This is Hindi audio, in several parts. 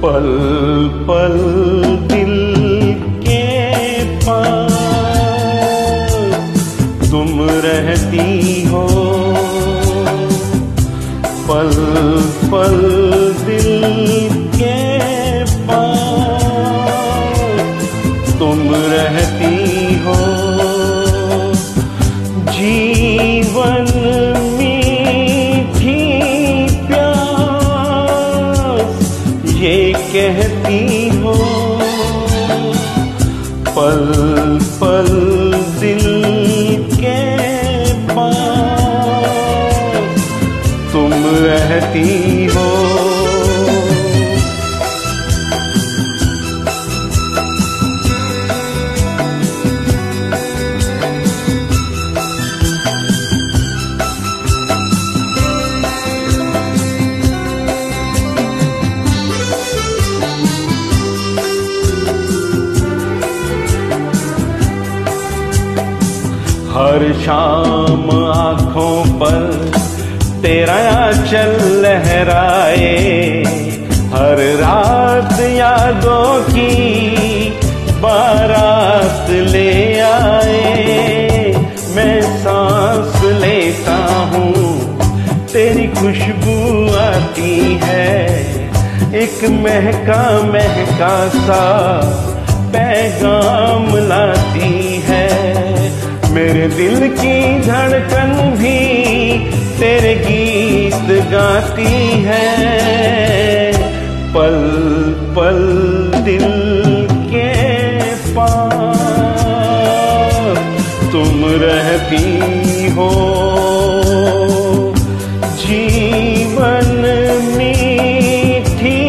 पल पल दिल के पास तुम रहती हो, पल पल दिल के पास तुम रहती हो। जीवन मीठी प्यास ये कहती हो, पल पल दिल के पास तुम रहती हो। हर शाम आँखों पर तेरा आंचल लहराए, हर रात यादों की बारात ले आए। मैं सांस लेता हूँ तेरी खुशबू आती है, एक महका महका सा पैगाम लाती है। मेरे दिल की धड़कन भी तेरे गीत गाती है, पल पल दिल के पास तुम रहती हो। जीवन मीठी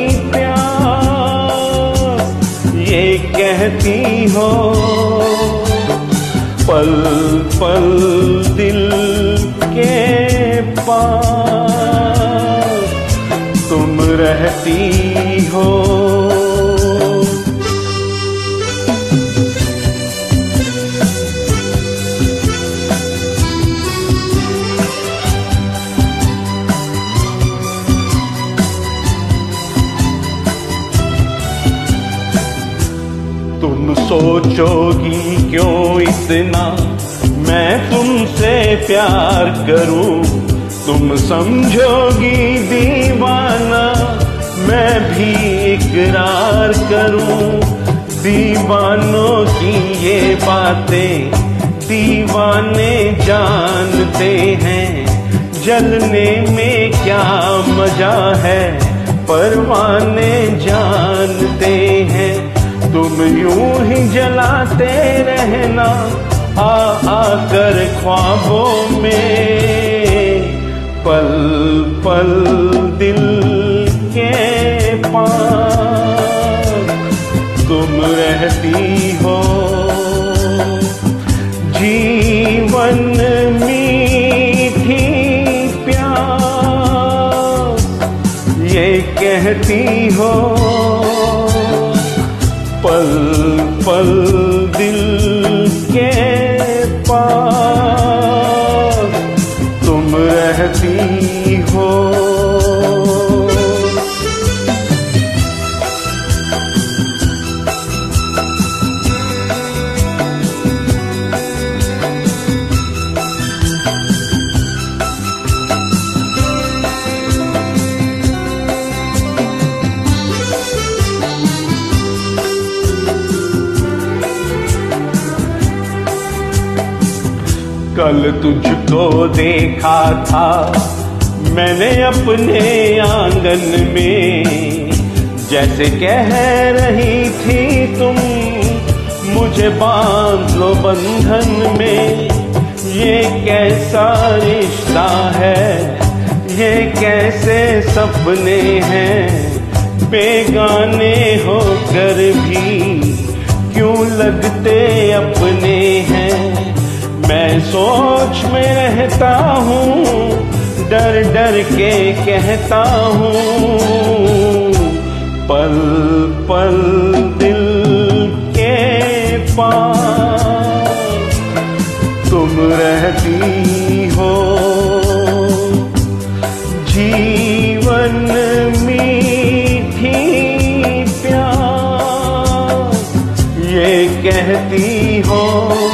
प्यास ये कहती हो, पल पल दिल के पास तुम रहती हो। तुम सोचोगी क्यों इतना मैं तुमसे प्यार करूं, तुम समझोगी दीवाना मैं भी इकरार करूं। दीवानों की ये बातें दीवाने जानते हैं, जलने में क्या मजा है परवाने जानते हैं। तुम यूं ही जलाते रहना आकर ख्वाबों में, पल पल दिल के पास तुम रहती हो। जीवन मीठी प्यास ये कहती हो, पल पल दिल के पास तुम रहती हो। कल तुझको देखा था मैंने अपने आंगन में, जैसे कह रही थी तुम मुझे बांध लो बंधन में। ये कैसा रिश्ता है, ये कैसे सपने हैं, बेगाने होकर भी क्यों लगते अपने हैं। मैं सोच में रहता हूँ, डर डर के कहता हूँ, पल पल दिल के पास तुम रहती हो। जीवन मीठी रहती हो।